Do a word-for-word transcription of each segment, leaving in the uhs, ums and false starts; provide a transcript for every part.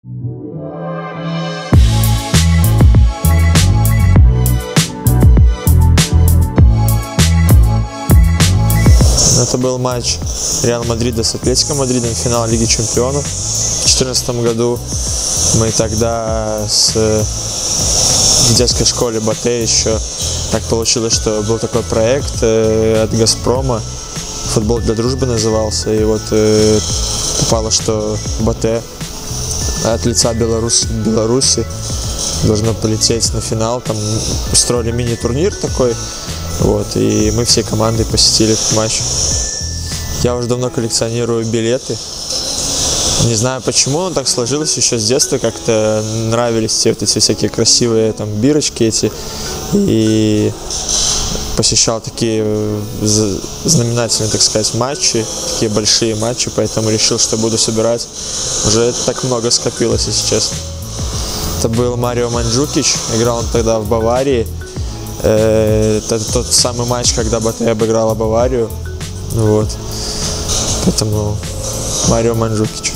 Это был матч Реал Мадрида с Атлетико Мадридом, финал Лиги Чемпионов. В две тысячи четырнадцатом году мы тогда с, в детской школе Батэ еще так получилось, что был такой проект э, от Газпрома, «Футбол для дружбы» назывался, и вот э, попало, что Батэ от лица Беларусь, Беларуси должно полететь на финал, там устроили мини-турнир такой. Вот, и мы всей командой посетили этот матч. Я уже давно коллекционирую билеты. Не знаю почему, но так сложилось еще с детства. Как-то нравились все вот эти всякие красивые там бирочки эти. И посещал такие знаменательные, так сказать, матчи, такие большие матчи, поэтому решил, что буду собирать. Уже так много скопилось, если честно. Это был Марио Манджукич, играл он тогда в Баварии. Это тот самый матч, когда Батэ обыграла Баварию. Вот. Поэтому Марио Манджукич.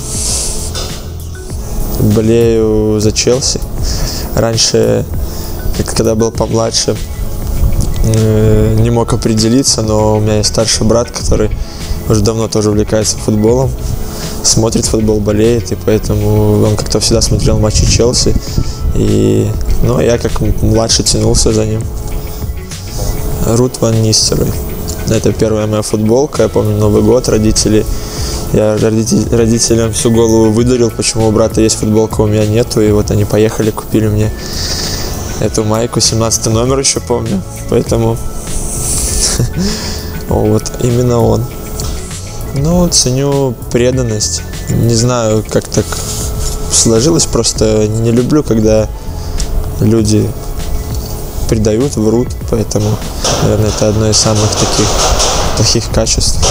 Болею за Челси. Раньше, когда был помладше, не мог определиться, но у меня есть старший брат, который уже давно тоже увлекается футболом, смотрит футбол, болеет, и поэтому он как-то всегда смотрел матчи Челси. И, ну, я как младший тянулся за ним. Рут ван Нистеррой. Это первая моя футболка. Я помню Новый год, родители. Я родитель, родителям всю голову выдарил, почему у брата есть футболка, у меня нету. И вот они поехали, купили мне эту майку, семнадцатый номер еще помню. Поэтому вот именно он. Ну, ценю преданность. Не знаю, как так сложилось, просто не люблю, когда люди предают, врут, поэтому, наверное, это одно из самых таких плохих качеств.